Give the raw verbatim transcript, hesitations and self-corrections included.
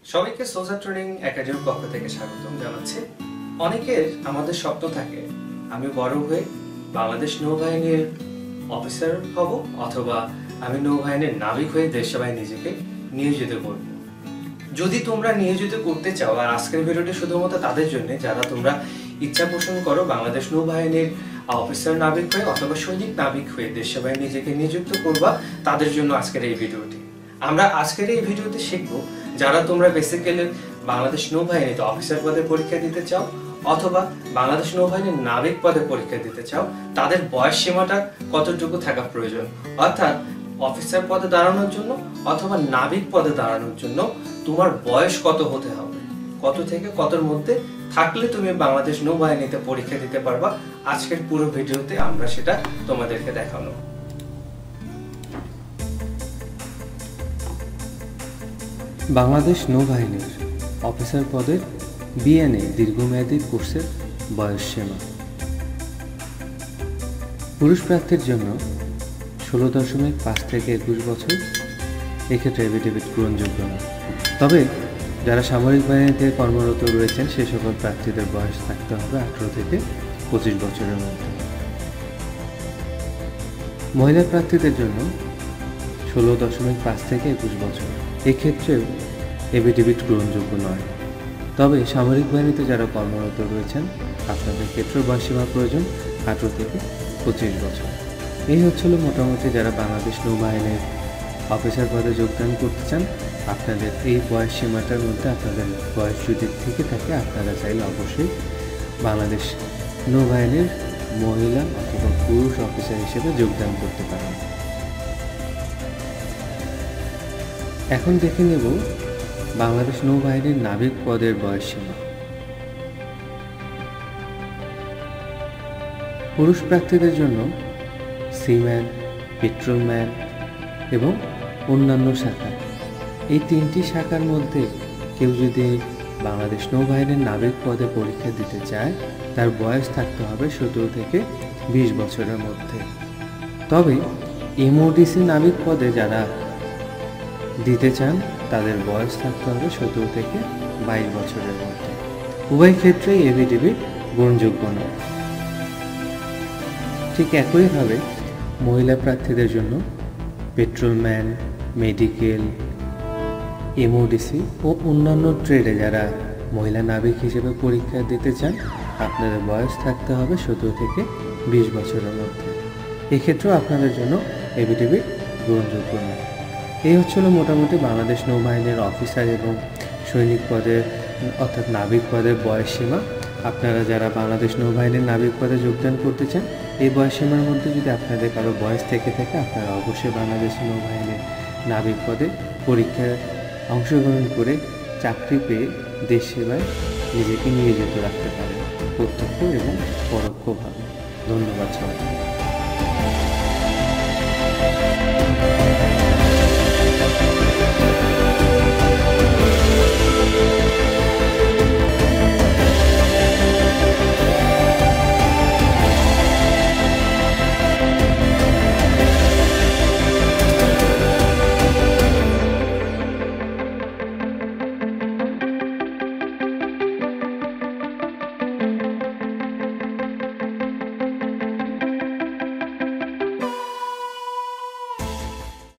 সবাইকে soldier training একাডেমির পক্ষ থেকে স্বাগতম জানাচ্ছি। অনেকের আমাদের স্বপ্ন থাকে আমি বড় হয়ে বাংলাদেশ নৌবাহিনীর অফিসার হব অথবা আমি নৌবাহিনীর নাবিক হয়ে দেশ সেবায় নিজেকে নিয়োজিত করব। যদি তোমরা নিয়োজিত করতে চাও, আর আজকের ভিডিওটি শুধুমাত্র তাদের জন্য যারা তোমরা ইচ্ছা পোষণ করো বাংলাদেশ নৌবাহিনীর অফিসার নাবিক হয়ে অথবা সৈনিক নাবিক হয়ে দেশ সেবায় নিজেকে নিযুক্ত করবা, তাদের জন্য আজকের এই ভিডিওটি। আমরা আজকের এই ভিডিওতে শিখব যারা তোমরা বেসিক্যালি বাংলাদেশ নৌবাহিনীতে অফিসার পদে পরীক্ষা দিতে চাও অথবা বাংলাদেশ নৌবাহিনীর নাবিক পদে পরীক্ষা দিতে চাও, তাদের বয়স সীমাটা কতটুকু থাকা প্রয়োজন, অর্থাৎ অফিসার পদে দাঁড়ানোর জন্য অথবা নাবিক পদে দাঁড়ানোর জন্য তোমার বয়স কত হতে হবে, কত থেকে কতর মধ্যে থাকলে তুমি বাংলাদেশ নৌবাহিনীতে পরীক্ষা দিতে পারবা। আজকের পুরো ভিডিওতে আমরা সেটা তোমাদেরকে দেখানো। বাংলাদেশ নৌবাহিনীর অফিসার পদের বিএনএ দীর্ঘমেয়াদী কোর্সের বয়স সীমা পুরুষ প্রার্থীর জন্য ষোলো দশমিক পাঁচ থেকে একুশ বছর, এক্ষেত্রে এফিডেভিট গ্রহণযোগ্য নয়। তবে যারা সামরিক বাহিনীতে কর্মরত রয়েছেন সে সকল প্রার্থীদের বয়স থাকতে হবে আঠারো থেকে পঁচিশ বছরের মধ্যে। মহিলা প্রার্থীদের জন্য ষোলো দশমিক পাঁচ থেকে একুশ বছর, এক্ষেত্রেও এফিডেভিট গ্রহণযোগ্য নয়। তবে সামরিক বাহিনীতে যারা কর্মরত রয়েছেন আপনাদের ক্ষেত্রেও বয়সসীমা প্রয়োজন আঠারো থেকে পঁচিশ বছর। এই হচ্ছিল মোটামুটি যারা বাংলাদেশ নৌবাহিনীর অফিসার পদে যোগদান করতে চান, আপনাদের এই বয়স সীমাটার মধ্যে আপনাদের বয়স যদি থেকে থাকে আপনারা চাইলে অবশ্যই বাংলাদেশ নৌবাহিনীর মহিলা অথবা পুরুষ অফিসার হিসেবে যোগদান করতে পারেন। এখন দেখে নেব বাংলাদেশ নৌবাহিনীর নাবিক পদের বয়স সীমা। পুরুষ প্রার্থীদের জন্য সিম্যান, পেট্রোলম্যান এবং অন্যান্য শাখা, এই তিনটি শাখার মধ্যে কেউ যদি বাংলাদেশ নৌবাহিনীর নাবিক পদে পরীক্ষা দিতে চায় তার বয়স থাকতে হবে সতেরো থেকে বিশ বছরের মধ্যে। তবে এমওডিসি নাবিক পদে যারা দিতে চান তাদের বয়স থাকতে হবে সতেরো থেকে বাইশ বছরের মধ্যে। উভয় ক্ষেত্রেই এফিডেভিট গ্রহণযোগ্য নয়। ঠিক একইভাবে মহিলা প্রার্থীদের জন্য পেট্রোলম্যান, মেডিকেল, এমওডিসি ও অন্যান্য ট্রেডে যারা মহিলা নাবিক হিসেবে পরীক্ষা দিতে চান আপনাদের বয়স থাকতে হবে সতেরো থেকে বিশ বছরের মধ্যে। এক্ষেত্রেও আপনাদের জন্য এফিডেভিট গ্রহণযোগ্য নয়। এই হচ্ছিল মোটামুটি বাংলাদেশ নৌবাহিনীর অফিসার এবং সৈনিক পদের অর্থাৎ নাবিক পদের বয়স সীমা। আপনারা যারা বাংলাদেশ নৌবাহিনীর নাবিক পদে যোগদান করতে চান এই বয়স সীমার মধ্যে যদি আপনাদের কারো বয়স থেকে থাকে আপনারা অবশ্যই বাংলাদেশ নৌবাহিনীর নাবিক পদে পরীক্ষায় অংশগ্রহণ করে চাকরি পেয়ে দেশ সেবায় নিজেকে নিয়োজিত রাখতে পারেন প্রত্যক্ষ এবং পরোক্ষভাবে। ধন্যবাদ সবাই।